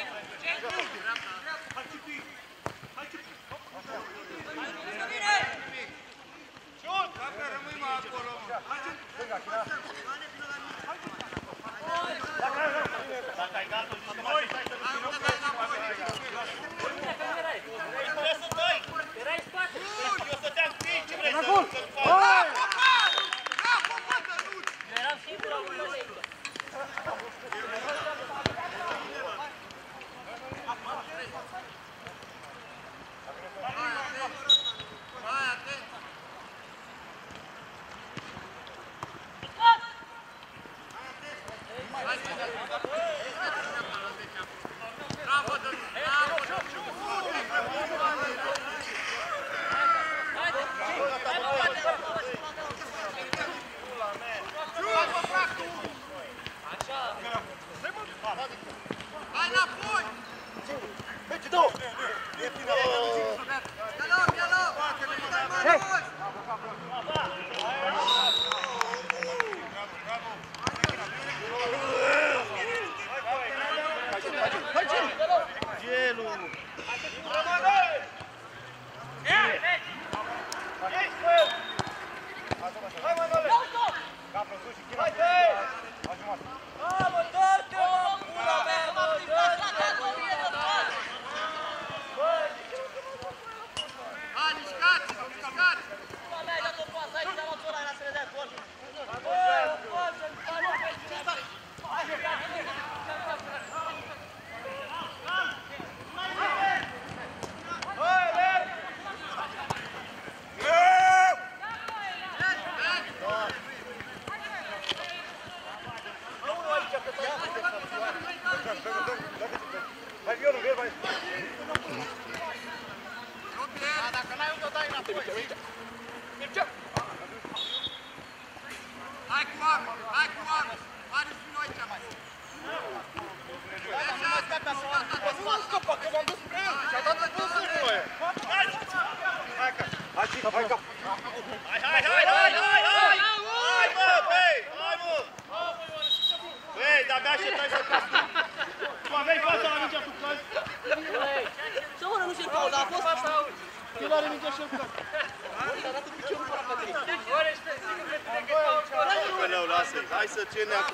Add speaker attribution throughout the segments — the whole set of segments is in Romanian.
Speaker 1: Hai să ce ne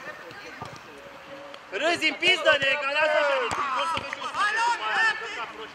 Speaker 1: râzi în pizdă, ne egalează așa de timp. O să vezi o să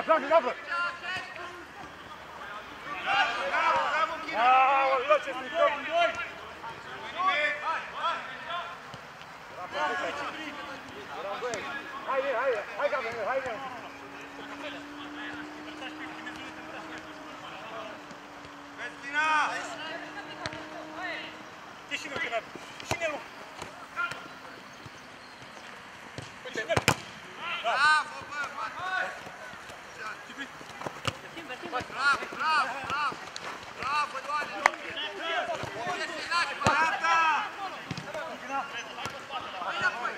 Speaker 2: Joacă, joacă! Aoleu, ce mișto! Hai, Gabriel, hai, Gabriel!
Speaker 1: Vestina!
Speaker 2: Ieși-ne, Kenan! Ieși-ne, Lu!
Speaker 1: Bravo, bă, bă! Bravo, bravo, bravo! Bravo, Doamne! Ești inași, bă! Gata! Hai înapoi!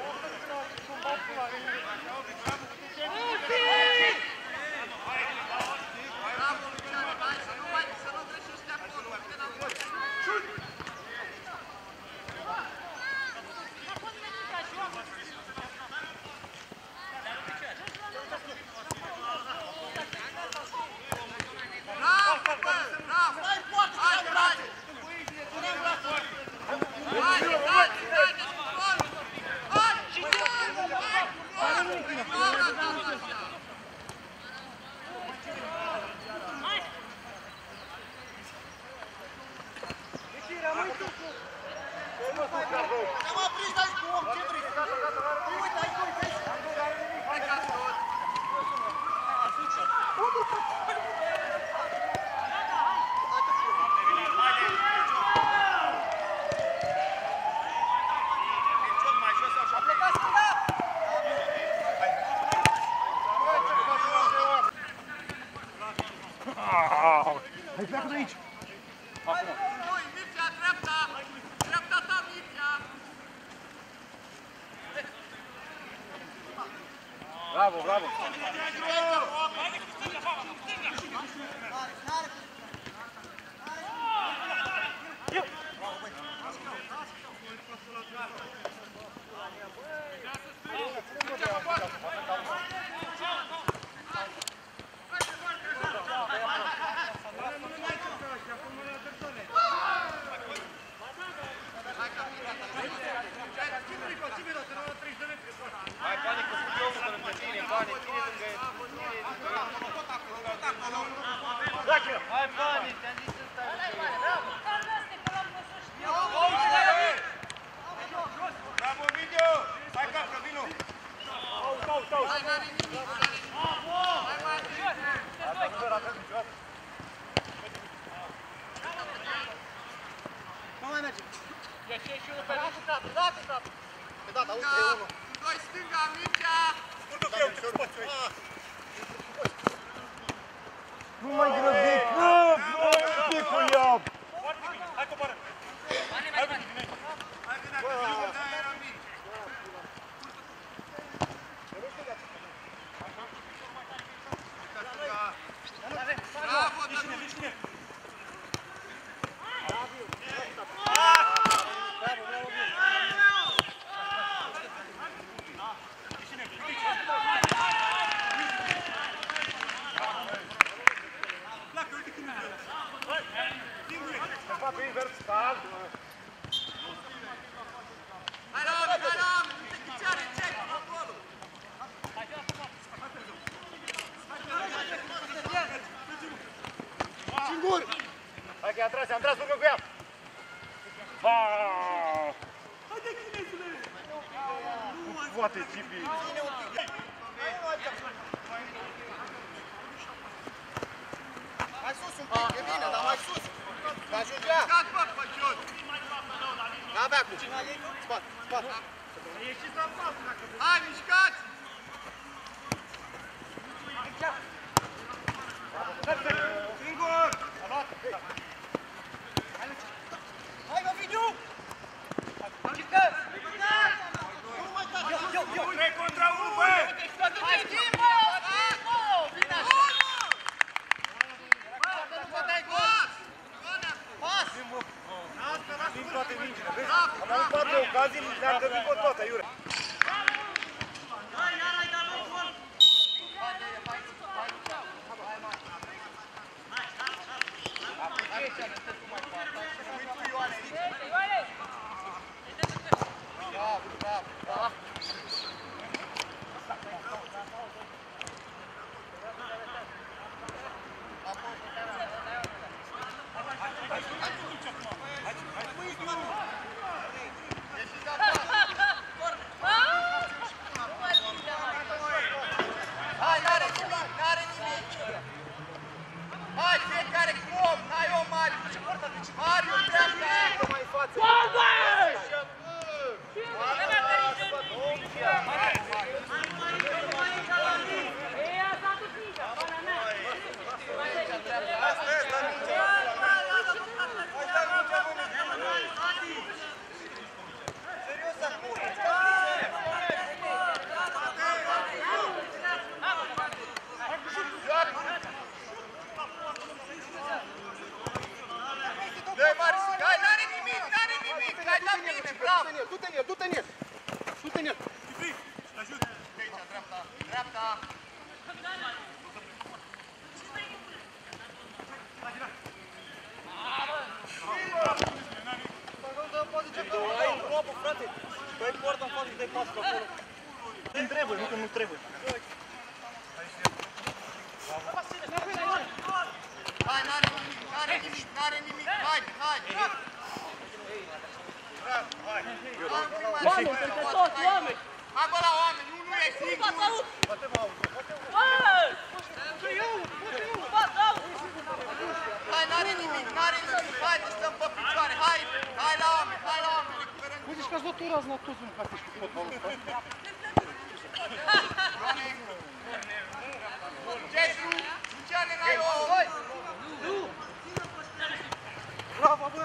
Speaker 1: Bravo, Luciane, hai să nu greșești acolo, vine înapoi!
Speaker 2: Hai, pleacă de aici!
Speaker 1: Acum! Mircea, dreapta! Dreapta ta, Mircea!
Speaker 2: Bravo, bravo!
Speaker 1: Hai, Bani, că sunt eu lângă tine, Bani, ține lângă el.
Speaker 3: Hai, Bani, te-am zis să stai.
Speaker 1: Bravo, Video! Hai, Capra, vino! Hai, n-are nimic, n-are nimic! Hai, mai
Speaker 2: Nu mai merge!
Speaker 3: Ieși și unul pe lasă-ți!
Speaker 2: Pe data, uite, e unul!
Speaker 1: Doi stânga, Mircea!
Speaker 2: Urcă pe eu, ce poți eu! Nu mai grăbiți! Nu, picul iau! Hai, coboară!
Speaker 1: Hai, vină, că vină, da, era mic! Bravo, Dănuț!
Speaker 2: Fac invers, stal!
Speaker 1: Hai, Ram, hai, Ram! Uite picioare, cec, acolo!
Speaker 2: Singur! Hai că i-a tras, i-am tras, urcă cu ea! Vaaaa! Haide, chinezule! Nu poate, Cipi!
Speaker 4: Mai sus un pic, e bine, dar mai sus! Că ajungea!
Speaker 1: Gat, bă, păciot!
Speaker 4: N-avea cum! Spate, spate!
Speaker 1: Hai, mișcați!
Speaker 2: Singur!
Speaker 4: Hai, Ovidiu!
Speaker 2: Eu! 3 contra 1, bă!
Speaker 1: Hai, schimbă! Schimbă! Vine așa! Bă, dai gol! Pas!
Speaker 2: Din toate mingile, vezi? Am avut 4 ocazii, le-am găsit cu toate, Iure!
Speaker 4: du-te în el, du-te în el! Du-te în el!
Speaker 1: De aici, dreapta, dreapta!
Speaker 2: Ai în groapă, frate! Băi, poartă în față și dai pasul acolo. Când trebuie, nu când nu trebuie.
Speaker 1: Hai, n-are nimic, n-are nimic, n-are nimic! Haide, haide!
Speaker 5: Oameni, peste tot, oameni!
Speaker 1: Hai bă la oameni, nu e sigur! Hai, n-are nimic, n-are nimic! Haide, stăm pe picioare, hai! Hai la oameni, hai la oameni! Recuperăm
Speaker 4: Uite și că ați luat o rază la toți, mâncați și cu fotbalul ăsta.
Speaker 1: Gestul, Luciane, n-ai o...
Speaker 2: Bravo, bă!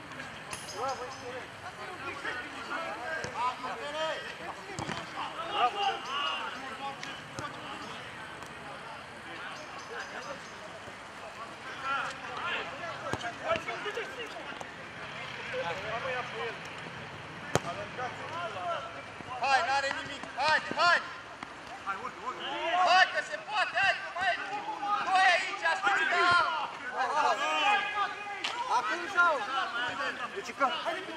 Speaker 1: Hai, n-are nimic, haide, haide! Hai că se poate, hai că mai e doi aici, stânga!
Speaker 4: Acum sau?
Speaker 2: Deci că...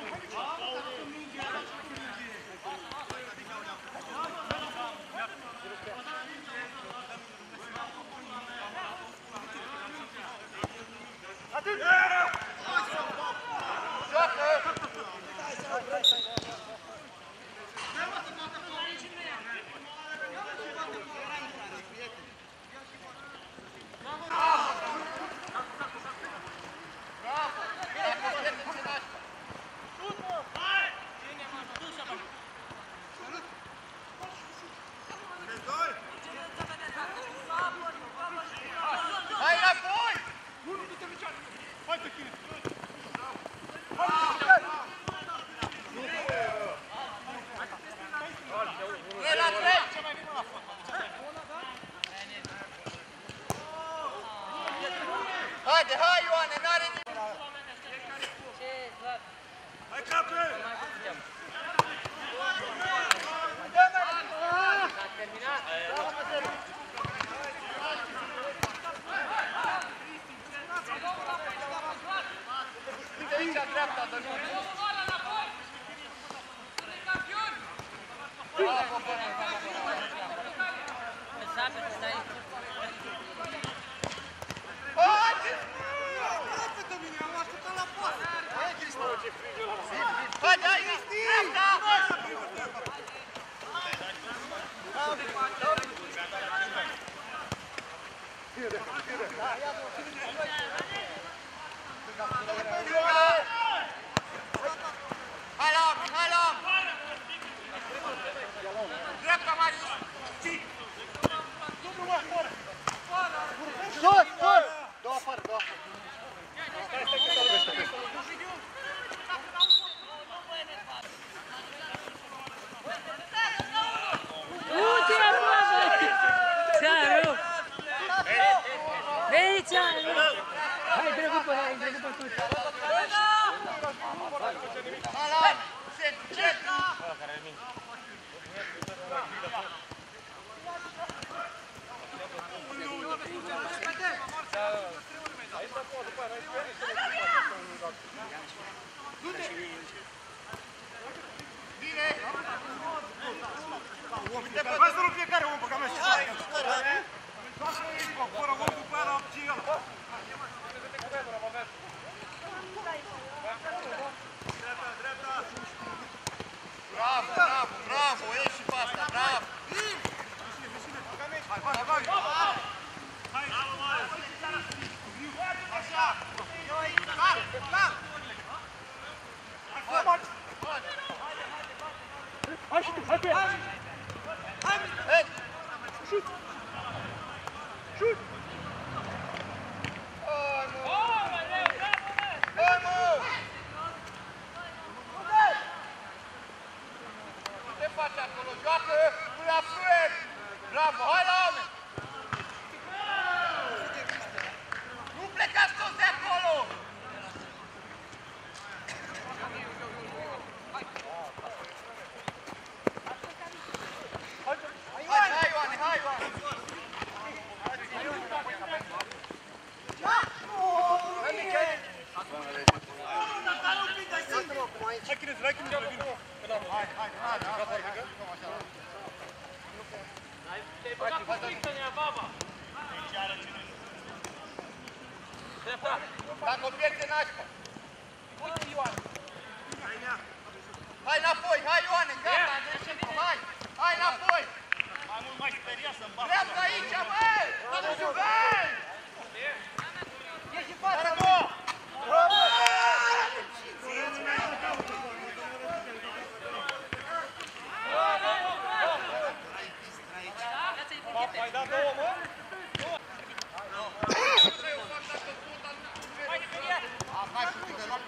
Speaker 1: Hai înapoi! Trei la trei! Haide, hai Ioane, n-are nimic!
Speaker 2: Hai capă!
Speaker 1: Uite aici, în dreapta, dă nu! Bravo, bă! Haide! Haide, hai! Dreapta! Hai la oameni, hai la oameni! Dreapta, Marius!
Speaker 4: Sus, sus! Dă-o afară, dă-o afară.
Speaker 5: Țaru! Veni, Țaru! Hai, dragul pe aia, dragul pe toți!
Speaker 1: Hai la oameni! Centru! Bine!
Speaker 2: Hai să luăm fiecare om pe camera și să aia. Fără om după aia la opțiunea.
Speaker 1: Bravo, bravo, bravo! Ieși și pe asta, bravo!
Speaker 2: Hai, hai, hai!
Speaker 1: Așa!
Speaker 2: Hai și tu, hai pe ea!
Speaker 1: Hei!
Speaker 2: Șut! Șut!
Speaker 1: Hai, mă! Hai, mă! Ce faci acolo? Joacă cu la fluier! Bravo! Hai la oameni! Nu plecați toți de acolo! Ines, hai că nu le vin.
Speaker 4: Hai,
Speaker 3: Te-ai băgat cu strictă în ea, baba!
Speaker 4: dacă o pierde nașpa. Hai înapoi, hai Ioane, gata, hai, hai înapoi.
Speaker 1: Mai mult mai speria să-mi bag.
Speaker 4: Dreapta aici, bă! Nu jucai! Ieși în fața, bă!
Speaker 2: Mai dat două, mă?
Speaker 4: Hai să te rog.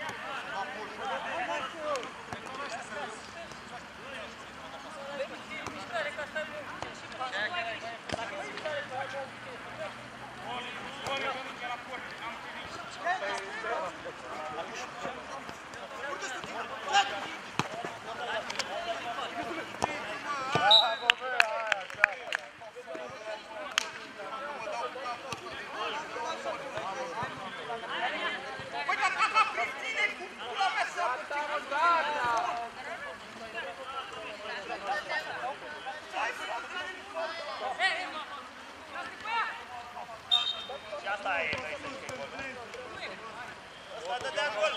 Speaker 1: Și asta e, băi, să știi gol. Asta dădea gol.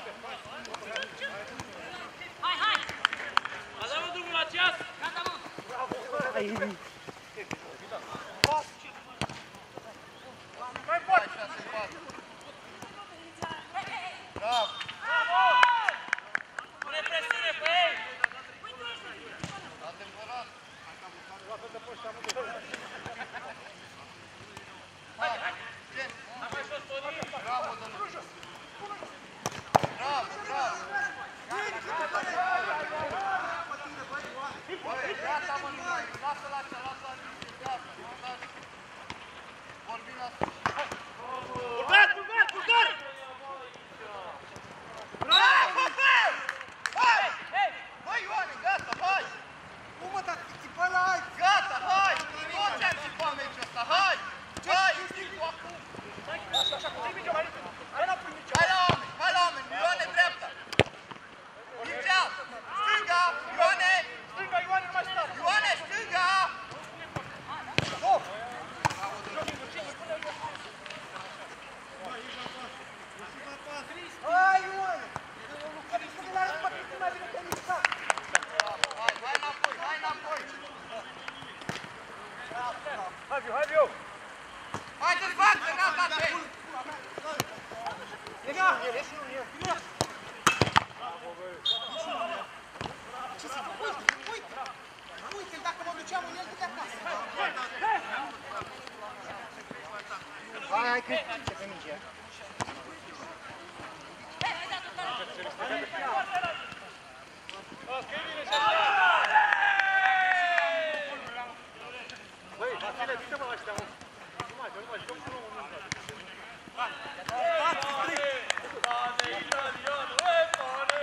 Speaker 3: Hai! Adamă drumul la ceas! Gata, mă!
Speaker 4: Mai poate! Bravo!
Speaker 3: Pune presiune pe ei!
Speaker 4: Adevărat!
Speaker 3: Mai jos, Toni!
Speaker 4: Bravo, domnule! Bravo, bravo! Băi, gata, mă, nu mai! Lasă-l așa, lasă-l așa! Gata, vorbim la sfârșit!
Speaker 1: Bulgar!
Speaker 4: Bravo, bă! Hai! Băi, Ioane, gata, hai! Gata, hai! Nu ți-am țipat meciul ăsta, hai! Hai, tu acum! Hai la oameni, hai la oameni! Ioane, dreapta! Licea! Stânga! Ioane! Ioane, stânga! Hai înapoi, hai înapoi! Hai dezbată, n-am dat pe!
Speaker 6: Uite, dacă mă duceam în el, de acasă.
Speaker 4: Hai, că ce pe mici,
Speaker 2: Băi, Vasile, uite-mă la ăștia, mă. Nu mai, jucăm cu unul în mână.
Speaker 3: Pane italiano, pane!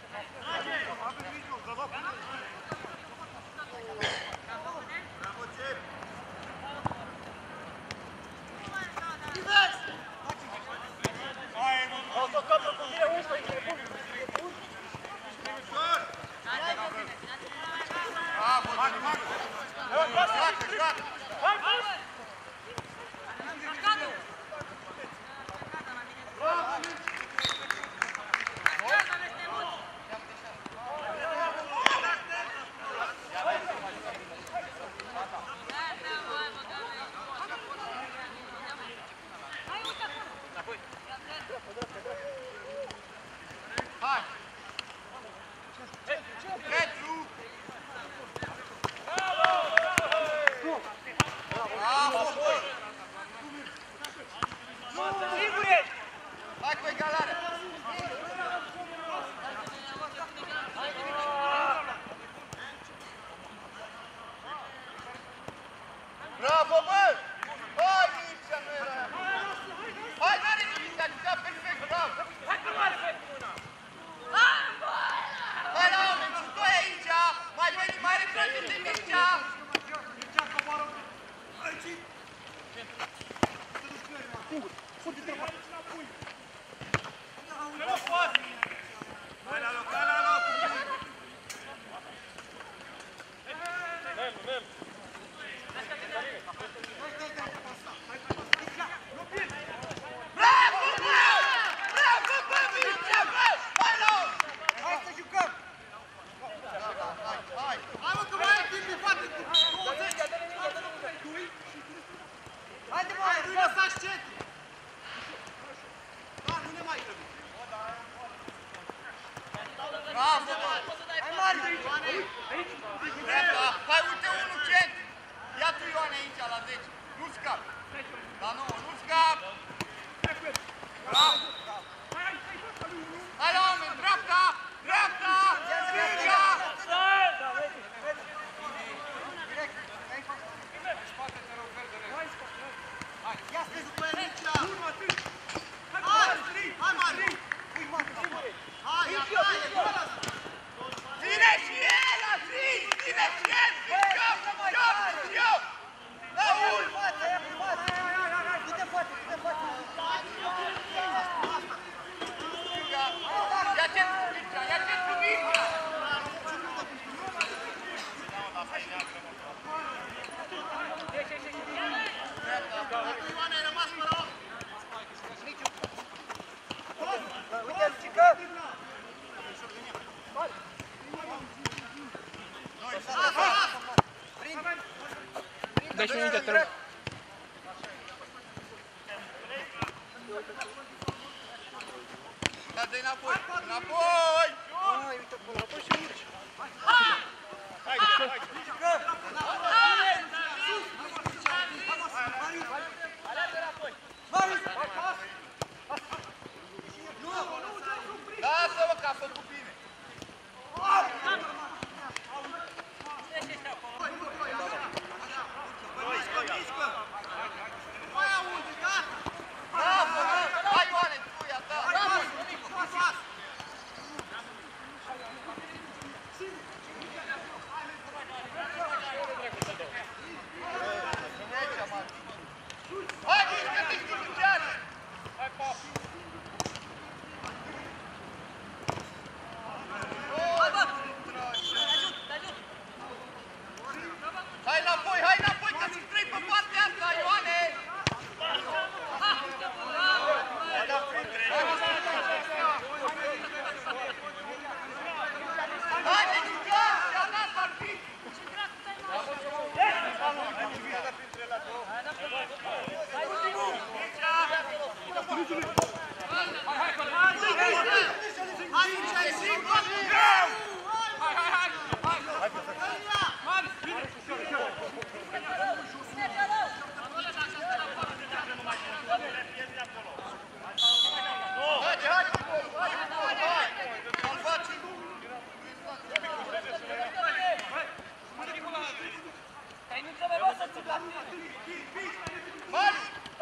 Speaker 2: Autocatul cu mine, 11, e bun.
Speaker 4: Bravo, Danimac! Joacă, joacă! Hai! Petru! Bravo, bă!
Speaker 3: Sigur ești!
Speaker 4: Hai cu egalare! Bravo, bă! Hai, Mircea, nu era aia! Hai, n-are nimic, te-a jucat perfect, bravo!
Speaker 3: Hai că mare pe una!
Speaker 4: Hai la oameni, și doi aici! Bravo, bă! Hai mari! Dreapta! Hai, uite unul cent! Ia tu, Ioane, aici, la 10. Nu scap! La 9, nu scap! Bravo! Hai la oameni, dreapta! Dreapta! Stânga!
Speaker 6: Ia stai cu el aici! Hai, mari! Hai,
Speaker 4: Vine și el, Aziz! Vine și el! Joc! Joc! Joc! La ul!
Speaker 6: Du-te în față, du-te în față!
Speaker 4: Ia centru, Mircea! Ia centru, Mircea!
Speaker 6: Ioane, ai rămas pe la 8!
Speaker 2: Uite-l, cică!
Speaker 5: Dai și un minute, te rog.
Speaker 4: Dă-i înapoi! Înapoi!
Speaker 2: Hai, uite acolo, apoi și urci.
Speaker 4: Lasă-mă că a făcut bine! Bravo, bravo! Hai, Ioane, tu, ia ta! Hai, mișcă-te, știi cu ce are! Hai, pa! Hai înapoi, hai înapoi, că sunt 3 pe partea asta, Ioane! Hai, ne jucăm! Și-a dat arbitru!
Speaker 6: Aici ai sigur!
Speaker 4: Haide, hai cu gol, hai cu gol, hai! Salvați! Mari!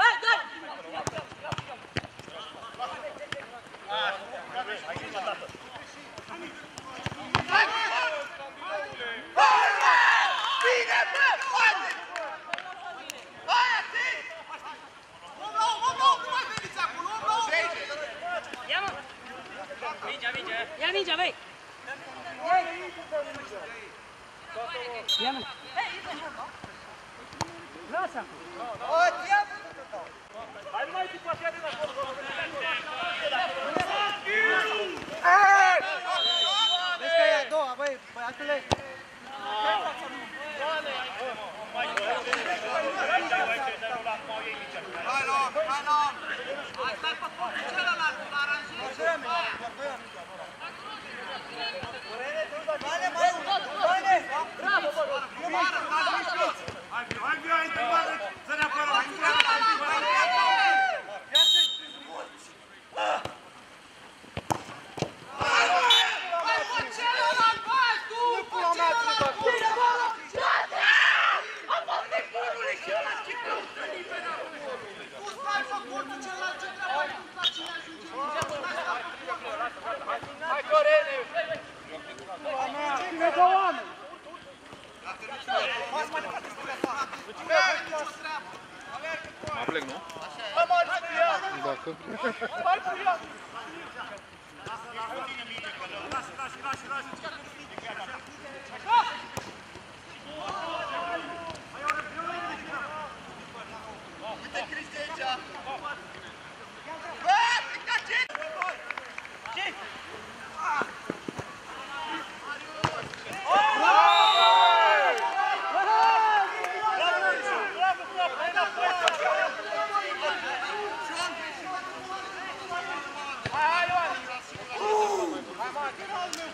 Speaker 4: Hai cu gol! Hai, mă! Bine, bă! Haide! Hai, atent!
Speaker 6: Om la om, nu mai veniți acolo, om la om!
Speaker 5: Ia, mă! Ia mingea, băi! Ia, mă! Lasă acolo!
Speaker 2: O, ți-a făcut-o!
Speaker 3: Hai mai tipă așa de acolo.
Speaker 2: Vezi că e a doua, băi, băiatule!
Speaker 4: Hai la om, hai la om!
Speaker 6: Hai, stai pe focul celălalt, îl aranjezi!
Speaker 2: Bane, mai unul! Bane!
Speaker 6: Bravo, bă!
Speaker 1: Hai, hai, să ne apărăm!
Speaker 6: Hai, bă, celălalt, bă, tu! Bă, celălalt! Bine, bă!
Speaker 4: Am fost de bunul și ăla ce căută nimeni acolo!
Speaker 6: Tu stai pe focul celălalt, ce treabă ai tu, la cine ajunge?
Speaker 3: Hai, Corene!
Speaker 5: Cine două oameni!
Speaker 7: Mă plec, nu?
Speaker 3: Hai, Mari, să ia!
Speaker 7: Dacă...
Speaker 3: Hai, cu ea!
Speaker 4: Uite Cristi aici! Bă, strica ce?
Speaker 3: Hai, Ioane! Hai, Mari!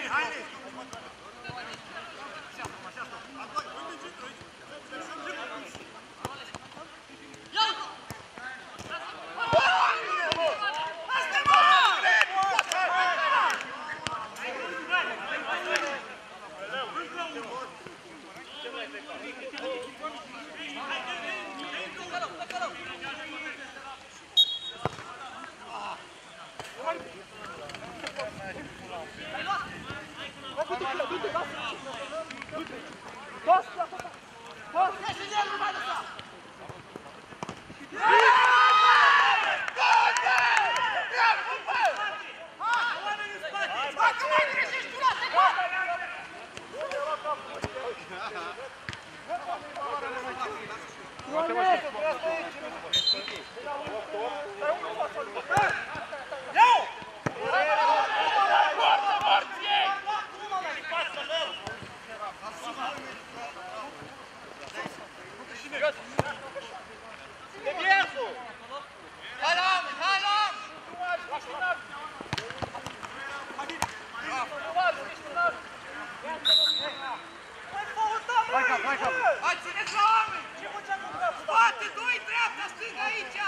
Speaker 6: Hai, țineți la oameni! Spate, doi, dreapta, stânga aici!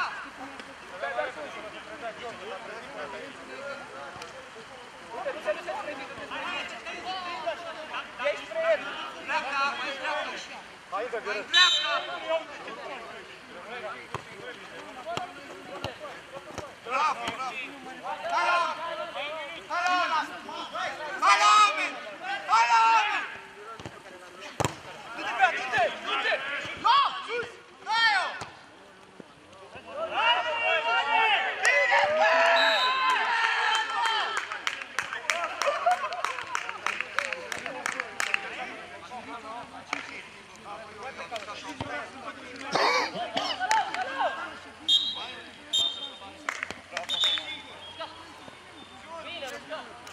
Speaker 6: Dreapta, mai dreapta! Mai dreapta! Bravo, bravo! Hai la oameni! Hai la oameni! Du-te, bea, du-te! Du-te! No! Sus! Dai-o! Bine, bă!
Speaker 4: Bine,